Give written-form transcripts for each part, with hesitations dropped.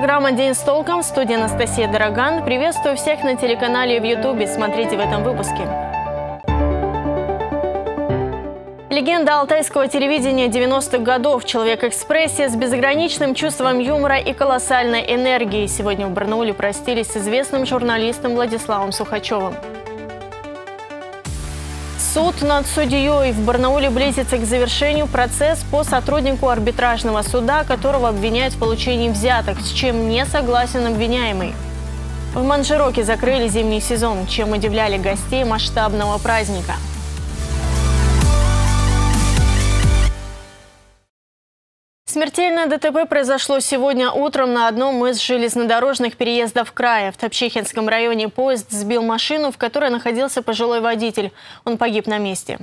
программа «День с толком», в студии Анастасия Дороган. Приветствую всех на телеканале и в Ютубе. Смотрите в этом выпуске. Легенда алтайского телевидения 90-х годов, человек-экспрессия с безграничным чувством юмора и колоссальной энергией. Сегодня в Барнауле простились с известным журналистом Владиславом Сухачевым. Суд над судьей. В Барнауле близится к завершению процесс по сотруднику арбитражного суда, которого обвиняют в получении взяток, с чем не согласен обвиняемый. В Манжероке закрыли зимний сезон, чем удивляли гостей масштабного праздника. Смертельное ДТП произошло сегодня утром на одном из железнодорожных переездов края. В Топчихинском районе поезд сбил машину, в которой находился пожилой водитель. Он погиб на месте.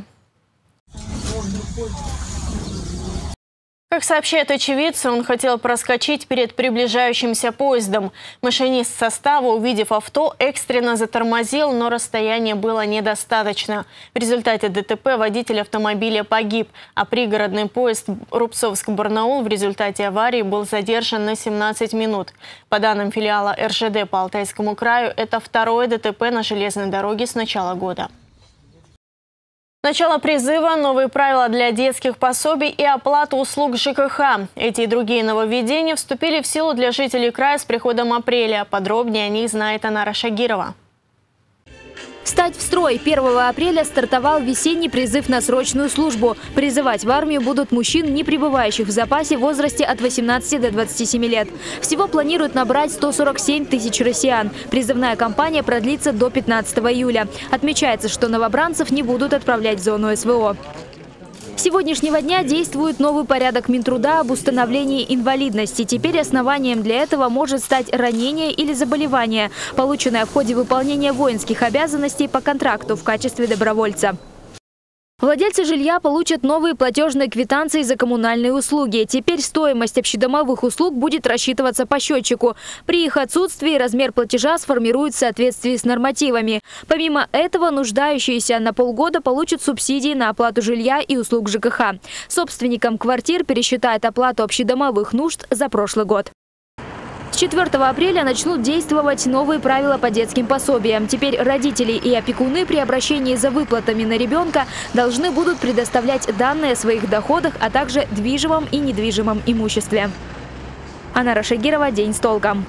Как сообщают очевидцы, он хотел проскочить перед приближающимся поездом. Машинист состава, увидев авто, экстренно затормозил, но расстояние было недостаточно. В результате ДТП водитель автомобиля погиб, а пригородный поезд Рубцовск-Барнаул в результате аварии был задержан на 17 минут. По данным филиала РЖД по Алтайскому краю, это второе ДТП на железной дороге с начала года. Начало призыва, новые правила для детских пособий и оплату услуг ЖКХ. Эти и другие нововведения вступили в силу для жителей края с приходом апреля. Подробнее о них знает Анара Шагирова. Встать в строй. 1 апреля стартовал весенний призыв на срочную службу. Призывать в армию будут мужчин, не пребывающих в запасе в возрасте от 18 до 27 лет. Всего планируют набрать 147 тысяч россиян. Призывная кампания продлится до 15 июля. Отмечается, что новобранцев не будут отправлять в зону СВО. С сегодняшнего дня действует новый порядок Минтруда об установлении инвалидности. Теперь основанием для этого может стать ранение или заболевание, полученное в ходе выполнения воинских обязанностей по контракту в качестве добровольца. Владельцы жилья получат новые платежные квитанции за коммунальные услуги. Теперь стоимость общедомовых услуг будет рассчитываться по счетчику. При их отсутствии размер платежа сформируют в соответствии с нормативами. Помимо этого, нуждающиеся на полгода получат субсидии на оплату жилья и услуг ЖКХ. Собственникам квартир пересчитают оплату общедомовых нужд за прошлый год. С 4 апреля начнут действовать новые правила по детским пособиям. Теперь родители и опекуны при обращении за выплатами на ребенка должны будут предоставлять данные о своих доходах, а также движимом и недвижимом имуществе. Анара Шагирова, «День с толком».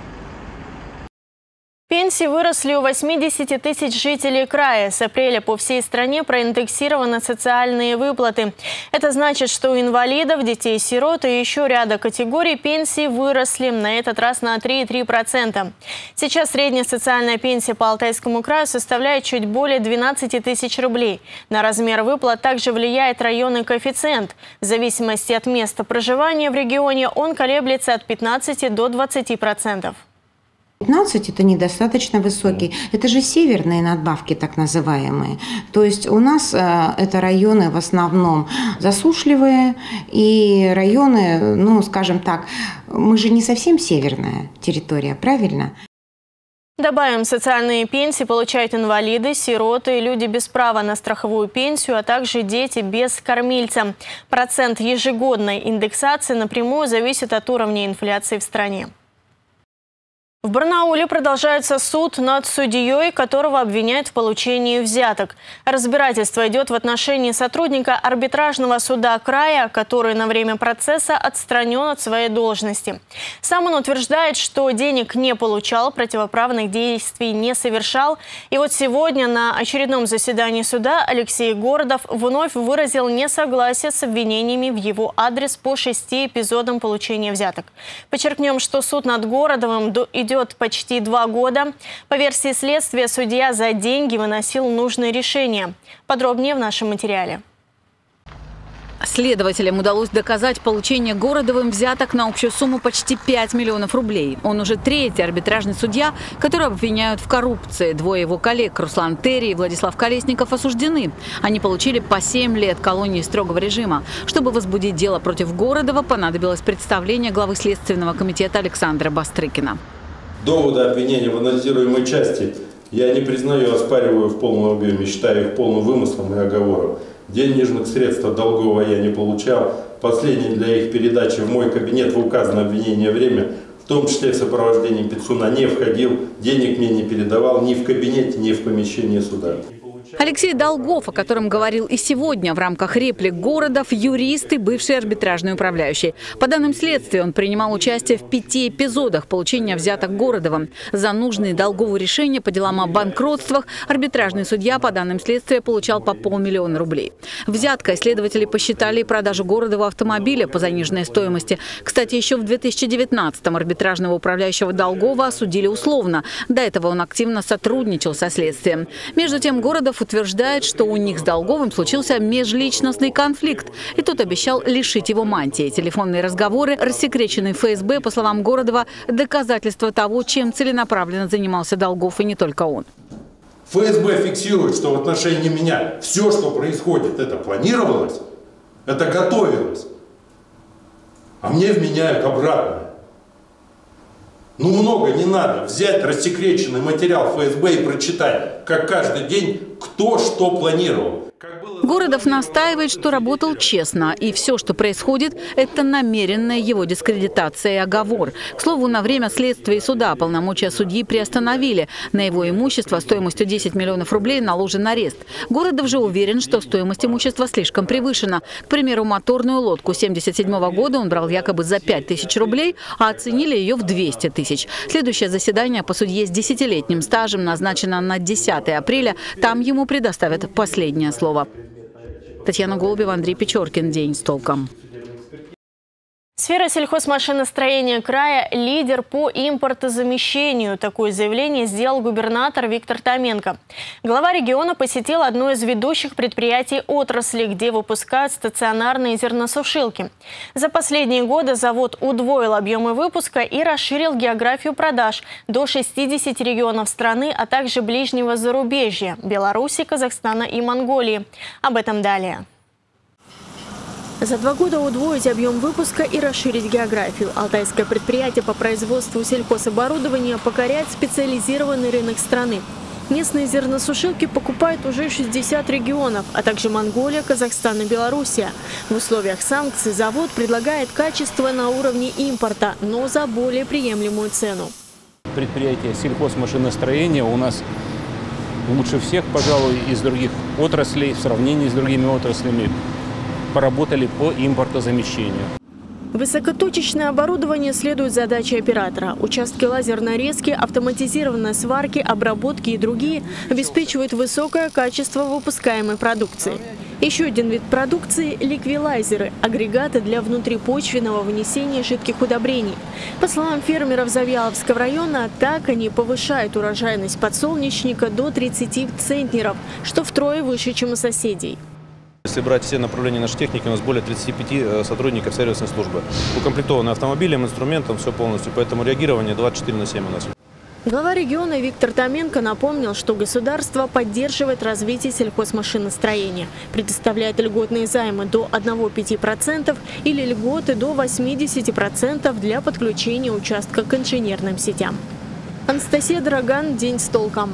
Пенсии выросли у 80 тысяч жителей края. С апреля по всей стране проиндексированы социальные выплаты. Это значит, что у инвалидов, детей-сирот и еще ряда категорий пенсии выросли, на этот раз на 3,3%. Сейчас средняя социальная пенсия по Алтайскому краю составляет чуть более 12 тысяч рублей. На размер выплат также влияет районный коэффициент. В зависимости от места проживания в регионе он колеблется от 15 до 20%. 15 – это недостаточно высокий. Это же северные надбавки, так называемые. То есть у нас это районы в основном засушливые и районы, ну, скажем так, мы же не совсем северная территория, правильно? Добавим, социальные пенсии получают инвалиды, сироты, люди без права на страховую пенсию, а также дети без кормильца. Процент ежегодной индексации напрямую зависит от уровня инфляции в стране. В Барнауле продолжается суд над судьей, которого обвиняют в получении взяток. Разбирательство идет в отношении сотрудника арбитражного суда края, который на время процесса отстранен от своей должности. Сам он утверждает, что денег не получал, противоправных действий не совершал. И вот сегодня на очередном заседании суда Алексей Городов вновь выразил несогласие с обвинениями в его адрес по 6 эпизодам получения взяток. Подчеркнем, что суд над Городовым идет почти 2 года. По версии следствия, судья за деньги выносил нужные решения. Подробнее в нашем материале. Следователям удалось доказать получение Городовым взяток на общую сумму почти 5 миллионов рублей. Он уже 3-й арбитражный судья, которого обвиняют в коррупции. 2 его коллег, Руслан Терри и Владислав Колесников, осуждены. Они получили по 7 лет колонии строгого режима. Чтобы возбудить дело против Городова, понадобилось представление главы Следственного комитета Александра Бастрыкина. Доводы обвинения в анализируемой части я не признаю, оспариваю в полном объеме, считаю их полным вымыслом и оговором. Денежных средств от долгового я не получал. Последнее для их передачи в мой кабинет в указанное обвинение время в том числе в сопровождении пиццуна, не входил, денег мне не передавал ни в кабинете, ни в помещении суда. Алексей Долгов, о котором говорил и сегодня в рамках реплик Городов, юрист и бывший арбитражный управляющий. По данным следствия, он принимал участие в 5 эпизодах получения взяток Городовым. За нужные Долгову решения по делам о банкротствах арбитражный судья, по данным следствия, получал по 500 000 рублей. Взяткой следователи посчитали и продажу Городову автомобиля по заниженной стоимости. Кстати, еще в 2019-м арбитражного управляющего Долгова осудили условно. До этого он активно сотрудничал со следствием. Между тем, Городов утверждает, что у них с Долговым случился межличностный конфликт, и тот обещал лишить его мантии. Телефонные разговоры, рассекреченные ФСБ, по словам Городова, доказательство того, чем целенаправленно занимался Долгов, и не только он. ФСБ фиксирует, что в отношении меня все, что происходит, это планировалось, это готовилось, а мне вменяют обратное. Ну много не надо взять рассекреченный материал ФСБ и прочитать, как каждый день кто что планировал. Городов настаивает, что работал честно, и все, что происходит, это намеренная его дискредитация и оговор. К слову, на время следствия и суда полномочия судьи приостановили. На его имущество стоимостью 10 миллионов рублей наложен арест. Городов же уверен, что стоимость имущества слишком превышена. К примеру, моторную лодку 1977 года он брал якобы за 5000 рублей, а оценили ее в 200 000. Следующее заседание по судье с 10-летним стажем назначено на 10 апреля. Там ему предоставят последнее слово. Татьяна Голубева, Андрей Печоркин. День с толком. Сфера сельхозмашиностроения края – лидер по импортозамещению. Такое заявление сделал губернатор Виктор Томенко. Глава региона посетил одно из ведущих предприятий отрасли, где выпускают стационарные зерносушилки. За последние годы завод удвоил объемы выпуска и расширил географию продаж до 60 регионов страны, а также ближнего зарубежья – Беларуси, Казахстана и Монголии. Об этом далее. За 2 года удвоить объем выпуска и расширить географию. Алтайское предприятие по производству сельхозоборудования покоряет специализированный рынок страны. Местные зерносушилки покупают уже 60 регионов, а также Монголия, Казахстан и Белоруссия. В условиях санкций завод предлагает качество на уровне импорта, но за более приемлемую цену. Предприятие сельхозмашиностроения у нас лучше всех, пожалуй, из других отраслей, в сравнении с другими отраслями, поработали по импортозамещению. Высокоточечное оборудование следует задаче оператора. Участки лазерной резки, автоматизированной сварки, обработки и другие обеспечивают высокое качество выпускаемой продукции. Еще один вид продукции – ликвилайзеры – агрегаты для внутрипочвенного внесения жидких удобрений. По словам фермеров Завьяловского района, так они повышают урожайность подсолнечника до 30 центнеров, что втрое выше, чем у соседей. Если брать все направления нашей техники, у нас более 35 сотрудников сервисной службы. Укомплектованы автомобилем, инструментом, все полностью, поэтому реагирование 24/7 у нас. Глава региона Виктор Томенко напомнил, что государство поддерживает развитие сельхозмашиностроения, предоставляет льготные займы до 1,5% или льготы до 80% для подключения участка к инженерным сетям. Анастасия Драган, День с толком.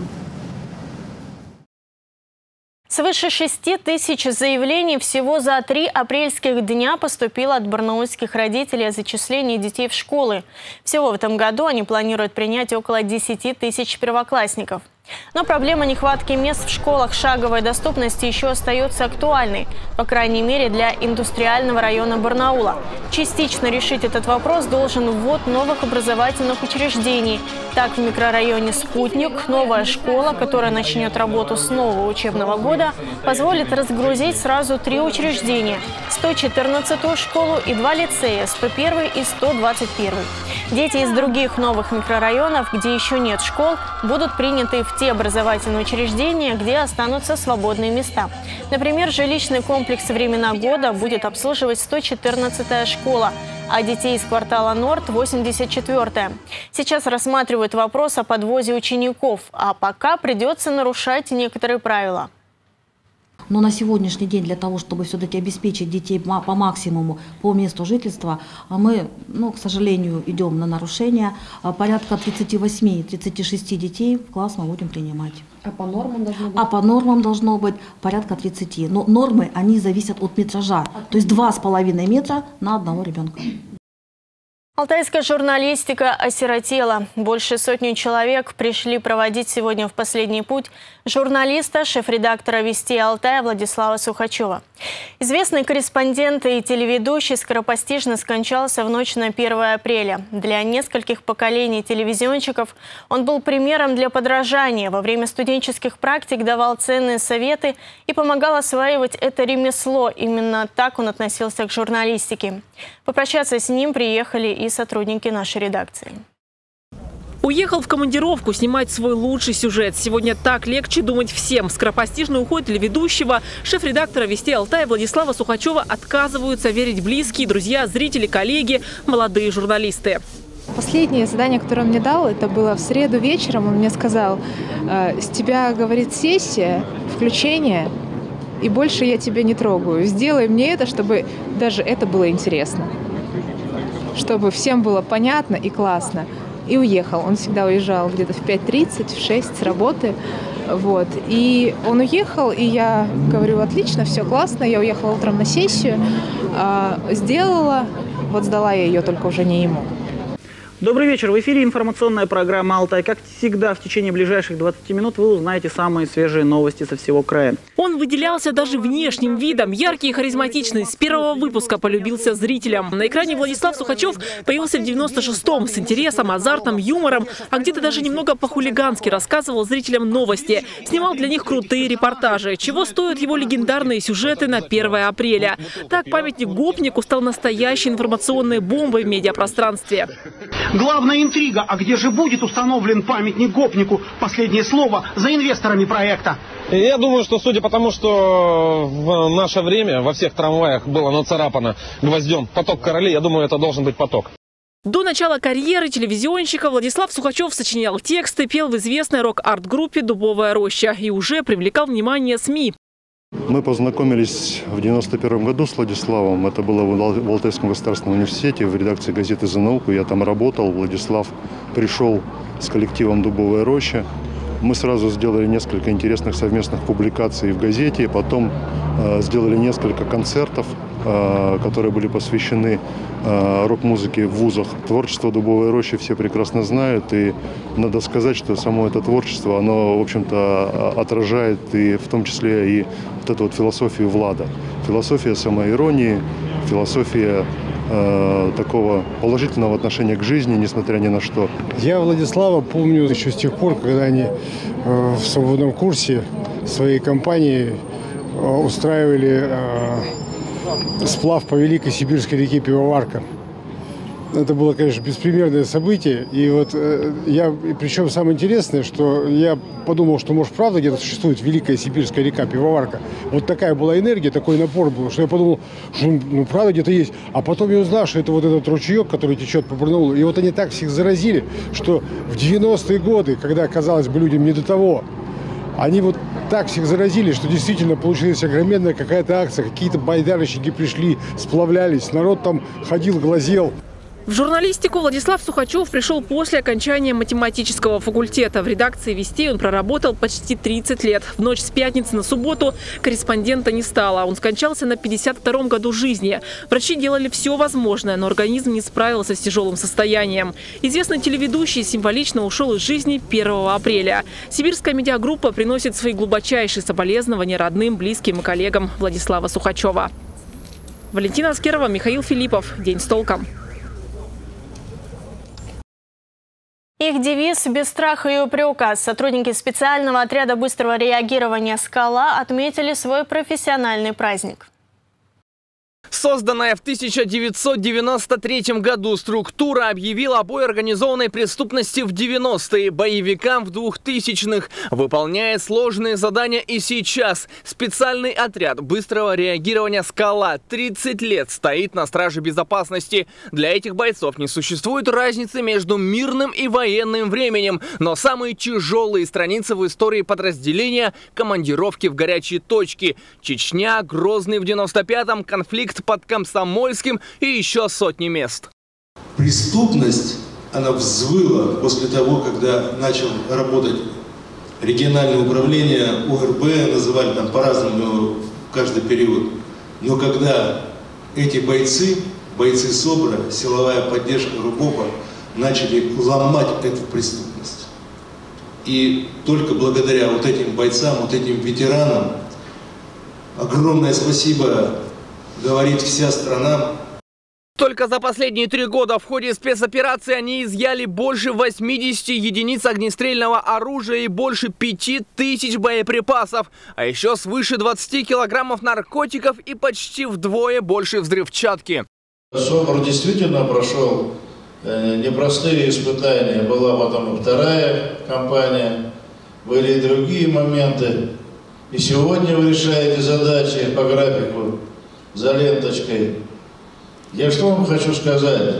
Свыше 6000 заявлений всего за 3 апрельских дня поступило от барнаульских родителей о зачислении детей в школы. Всего в этом году они планируют принять около 10 000 первоклассников. Но проблема нехватки мест в школах шаговой доступности еще остается актуальной, по крайней мере для индустриального района Барнаула. Частично решить этот вопрос должен ввод новых образовательных учреждений. Так, в микрорайоне «Спутник» новая школа, которая начнет работу с нового учебного года, позволит разгрузить сразу 3 учреждения – 114-ю школу и 2 лицея – 101 и 121. Дети из других новых микрорайонов, где еще нет школ, будут приняты в те образовательные учреждения, где останутся свободные места. Например, жилищный комплекс «Времена года» будет обслуживать 114-я школа, а детей из квартала «Норд» – 84-я. Сейчас рассматривают вопрос о подвозе учеников, а пока придется нарушать некоторые правила. Но на сегодняшний день для того, чтобы все-таки обеспечить детей по максимуму по месту жительства, мы, к сожалению, идем на нарушение. Порядка 38-36 детей в класс мы будем принимать. А по нормам должно быть? А по нормам должно быть порядка 30. Но нормы, они зависят от метража. То есть 2,5 метра на одного ребенка. Алтайская журналистика осиротела. Больше сотни человек пришли проводить сегодня в последний путь журналиста, шеф-редактора «Вести Алтая» Владислава Сухачева. Известный корреспондент и телеведущий скоропостижно скончался в ночь на 1 апреля. Для нескольких поколений телевизионщиков он был примером для подражания. Во время студенческих практик давал ценные советы и помогал осваивать это ремесло. Именно так он относился к журналистике. Попрощаться с ним приехали и сотрудники нашей редакции. Уехал в командировку снимать свой лучший сюжет. Сегодня так легче думать всем. Скоропостижный уход телеведущего, шеф-редактора «Вести Алтая» Владислава Сухачева отказываются верить близкие, друзья, зрители, коллеги, молодые журналисты. Последнее задание, которое он мне дал, это было в среду вечером. Он мне сказал: «С тебя, говорит, сессия, включение, и больше я тебя не трогаю. Сделай мне это, чтобы даже это было интересно. Чтобы всем было понятно и классно». И уехал. Он всегда уезжал где-то в 5:30, в 6 с работы. Вот. И он уехал, и я говорю: отлично, все классно. Я уехала утром на сессию, сделала, вот сдала я ее, только уже не ему. Добрый вечер. В эфире информационная программа «Алтай». Как всегда, в течение ближайших 20 минут вы узнаете самые свежие новости со всего края. Он выделялся даже внешним видом. Яркий и харизматичный. С первого выпуска полюбился зрителям. На экране Владислав Сухачев появился в 96-м с интересом, азартом, юмором, а где-то даже немного по-хулигански рассказывал зрителям новости. Снимал для них крутые репортажи. Чего стоят его легендарные сюжеты на 1 апреля. Так памятник гопнику стал настоящей информационной бомбой в медиапространстве. Главная интрига, а где же будет установлен памятник гопнику? Последнее слово за инвесторами проекта. Я думаю, что судя по тому, что в наше время во всех трамваях было нацарапано гвоздем «Поток королей», я думаю, это должен быть поток. До начала карьеры телевизионщика Владислав Сухачев сочинял тексты, пел в известной рок-арт-группе «Дубовая роща» и уже привлекал внимание СМИ. Мы познакомились в 1991 году с Владиславом. Это было в Алтайском государственном университете, в редакции газеты «За науку». Я там работал. Владислав пришел с коллективом «Дубовая роща». Мы сразу сделали несколько интересных совместных публикаций в газете. Потом сделали несколько концертов, которые были посвящены рок-музыке в вузах. Творчество «Дубовой рощи» все прекрасно знают. И надо сказать, что само это творчество, оно, в общем-то, отражает и в том числе и вот эту вот философию Влада. Философия самоиронии, философия такого положительного отношения к жизни, несмотря ни на что. Я Владислава помню еще с тех пор, когда они в свободном курсе своей компании устраивали сплав по Великой Сибирской реке Пивоварка. Это было, конечно, беспримерное событие. И вот причем самое интересное, что я подумал, что, может, правда где-то существует Великая Сибирская река Пивоварка. Вот такая была энергия, такой напор был, что я подумал, что ну, правда где-то есть. А потом я узнал, что это вот этот ручеек, который течет по Барнаулу. И вот они так всех заразили, что в 90-е годы, когда, казалось бы, людям не до того, они вот так всех заразили, что действительно получилась огроменная какая-то акция. Какие-то байдарочники пришли, сплавлялись, народ там ходил, глазел. В журналистику Владислав Сухачев пришел после окончания математического факультета. В редакции «Вестей» он проработал почти 30 лет. В ночь с пятницы на субботу корреспондента не стало. Он скончался на 52-м году жизни. Врачи делали все возможное, но организм не справился с тяжелым состоянием. Известный телеведущий символично ушел из жизни 1 апреля. Сибирская медиагруппа приносит свои глубочайшие соболезнования родным, близким и коллегам Владислава Сухачева. Валентина Аскерова, Михаил Филиппов. День с толком. Их девиз «Без страха и упрека». Сотрудники специального отряда быстрого реагирования «Скала» отметили свой профессиональный праздник. Созданная в 1993 году структура объявила о бой организованной преступности в 90-е, боевикам в 2000-х. Выполняет сложные задания и сейчас. Специальный отряд быстрого реагирования «Скала» 30 лет стоит на страже безопасности. Для этих бойцов не существует разницы между мирным и военным временем. Но самые тяжелые страницы в истории подразделения – командировки в горячие точки. Чечня, Грозный в 95-м, конфликт под Комсомольским и еще сотни мест. Преступность, она взвыла после того, когда начал работать региональное управление, ОРБ, называли там по-разному каждый период. Но когда эти бойцы бойцы СОБРа, силовая поддержка РУБОПа начали ломать эту преступность. И только благодаря вот этим бойцам, вот этим ветеранам, огромное спасибо говорит вся страна. Только за последние 3 года в ходе спецоперации они изъяли больше 80 единиц огнестрельного оружия и больше 5000 боеприпасов. А еще свыше 20 килограммов наркотиков и почти вдвое больше взрывчатки. СОБР действительно прошел непростые испытания. Была потом и вторая кампания, были и другие моменты. И сегодня вы решаете задачи по графику за ленточкой. Я что вам хочу сказать?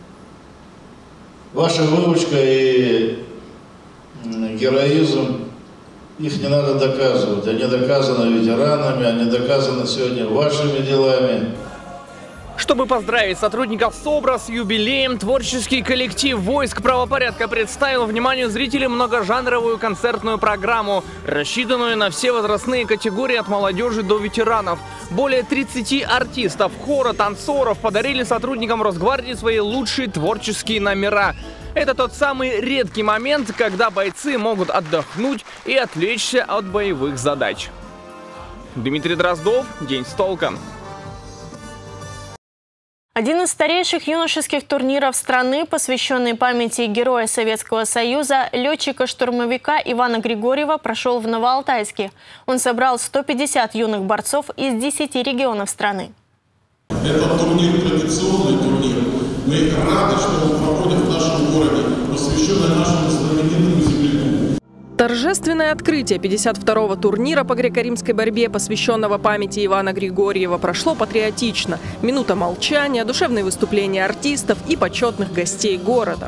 Ваша выучка и героизм, их не надо доказывать. Они доказаны ветеранами, они доказаны сегодня вашими делами. Чтобы поздравить сотрудников СОБРа с юбилеем, творческий коллектив войск правопорядка представил вниманию зрителей многожанровую концертную программу, рассчитанную на все возрастные категории от молодежи до ветеранов. Более 30 артистов, хора, танцоров подарили сотрудникам Росгвардии свои лучшие творческие номера. Это тот самый редкий момент, когда бойцы могут отдохнуть и отвлечься от боевых задач. Дмитрий Дроздов, День с толком. Один из старейших юношеских турниров страны, посвященный памяти героя Советского Союза, летчика-штурмовика Ивана Григорьева, прошел в Новоалтайске. Он собрал 150 юных борцов из 10 регионов страны. Этот турнир традиционный турнир. Мы рады, что он проходит в нашем городе, посвященный нашему знаменитому земляку. Торжественное открытие 52-го турнира по греко-римской борьбе, посвященного памяти Ивана Григорьева, прошло патриотично. Минута молчания, душевные выступления артистов и почетных гостей города.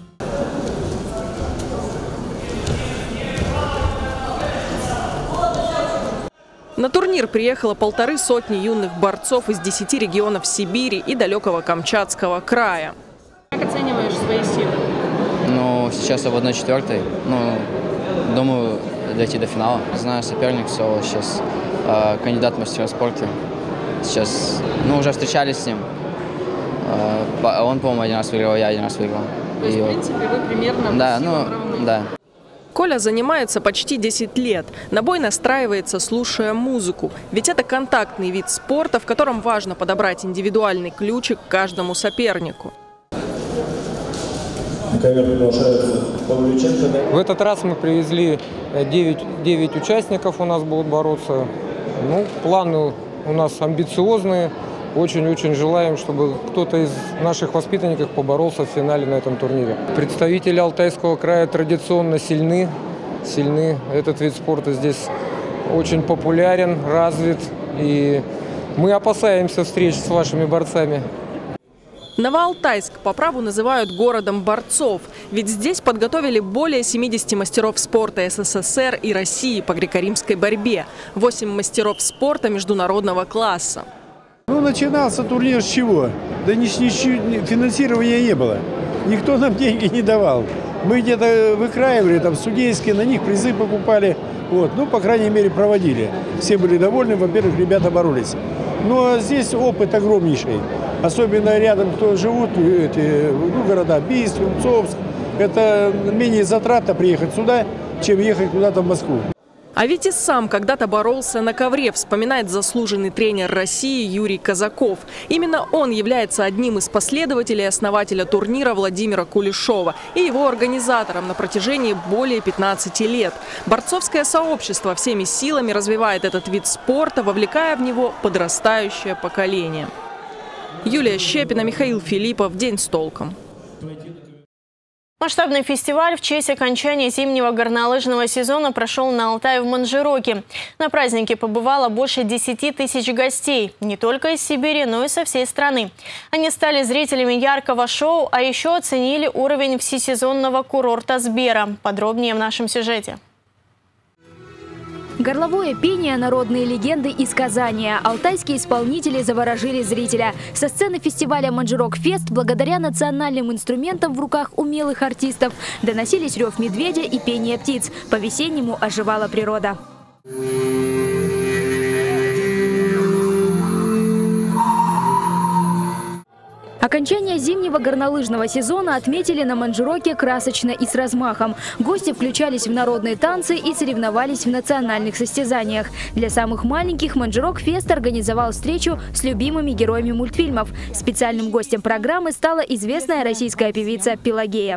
На турнир приехало 150 юных борцов из 10 регионов Сибири и далекого Камчатского края. Как оцениваешь свои силы? Ну, сейчас я в 1/4. Думаю, дойти до финала. Знаю соперник, Соло сейчас кандидат в мастера спорта. Сейчас, уже встречались с ним. Он, по-моему, 1 раз выиграл, я 1 раз выиграл. То есть, в принципе, вы примерно... Да. Коля занимается почти 10 лет. На бой настраивается, слушая музыку. Ведь это контактный вид спорта, в котором важно подобрать индивидуальный ключик к каждому сопернику. В этот раз мы привезли 9 участников, у нас будут бороться. Планы у нас амбициозные. Очень-очень желаем, чтобы кто-то из наших воспитанников поборолся в финале на этом турнире. Представители Алтайского края традиционно сильны. Этот вид спорта здесь очень популярен, развит. И мы опасаемся встреч с вашими борцами. Новоалтайск по праву называют городом борцов, ведь здесь подготовили более 70 мастеров спорта СССР и России по греко-римской борьбе, 8 мастеров спорта международного класса. Начинался турнир с чего? Да ничего, финансирования не было. Никто нам деньги не давал. Мы где-то выкраивали, судейские, на них призы покупали. По крайней мере, проводили. Все были довольны, во-первых, ребята боролись. Но здесь опыт огромнейший. Особенно рядом, кто живут, города Бийск, Рубцовск. Это менее затратно приехать сюда, чем ехать куда-то в Москву. А ведь и сам когда-то боролся на ковре, вспоминает заслуженный тренер России Юрий Казаков. Именно он является одним из последователей основателя турнира Владимира Кулешова и его организатором на протяжении более 15 лет. Борцовское сообщество всеми силами развивает этот вид спорта, вовлекая в него подрастающее поколение. Юлия Щепина, Михаил Филиппов. День с толком. Масштабный фестиваль в честь окончания зимнего горнолыжного сезона прошел на Алтае в Манжироке. На празднике побывало больше 10 тысяч гостей. Не только из Сибири, но и со всей страны. Они стали зрителями яркого шоу, а еще оценили уровень всесезонного курорта Сбера. Подробнее в нашем сюжете. Горловое пение, народные легенды и сказания. Алтайские исполнители заворожили зрителя. Со сцены фестиваля «Манжирок-фест» благодаря национальным инструментам в руках умелых артистов доносились рев медведя и пение птиц. По-весеннему оживала природа. Окончание зимнего горнолыжного сезона отметили на Манжироке красочно и с размахом. Гости включались в народные танцы и соревновались в национальных состязаниях. Для самых маленьких Манжирок-фест организовал встречу с любимыми героями мультфильмов. Специальным гостем программы стала известная российская певица Пелагея.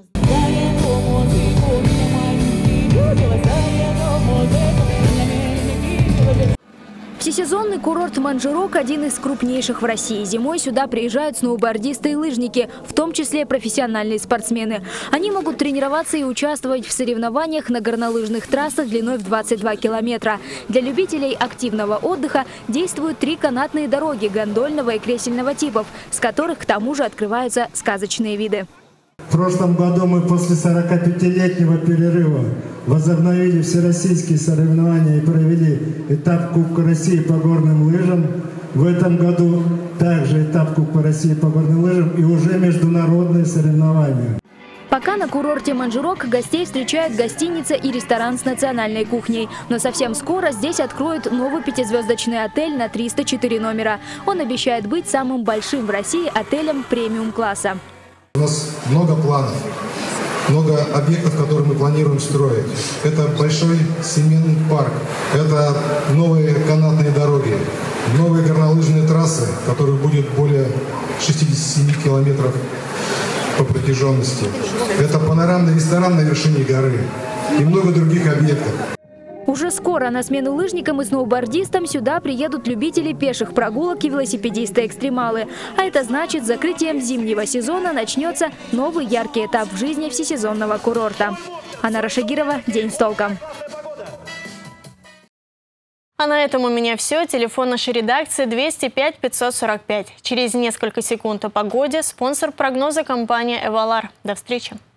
Всесезонный курорт Манжирок – один из крупнейших в России. Зимой сюда приезжают сноубордисты и лыжники, в том числе профессиональные спортсмены. Они могут тренироваться и участвовать в соревнованиях на горнолыжных трассах длиной в 22 километра. Для любителей активного отдыха действуют 3 канатные дороги гондольного и кресельного типов, с которых к тому же открываются сказочные виды. В прошлом году мы после 45-летнего перерыва возобновили всероссийские соревнования и провели этап Кубка России по горным лыжам. В этом году также этап Кубка России по горным лыжам и уже международные соревнования. Пока на курорте Манжирок гостей встречает гостиница и ресторан с национальной кухней. Но совсем скоро здесь откроют новый 5-звездочный отель на 304 номера. Он обещает быть самым большим в России отелем премиум-класса. У нас много планов, много объектов, которые мы планируем строить. Это большой семейный парк, это новые канатные дороги, новые горнолыжные трассы, которые будет более 67 километров по протяженности. Это панорамный ресторан на вершине горы и много других объектов. Уже скоро на смену лыжникам и сноубордистам сюда приедут любители пеших прогулок и велосипедисты-экстремалы. А это значит, с закрытием зимнего сезона начнется новый яркий этап в жизни всесезонного курорта. Анна Рашагирова, День с толком. А на этом у меня все. Телефон нашей редакции 205 545. Через несколько секунд о погоде. Спонсор прогноза — компания «Эвалар». До встречи.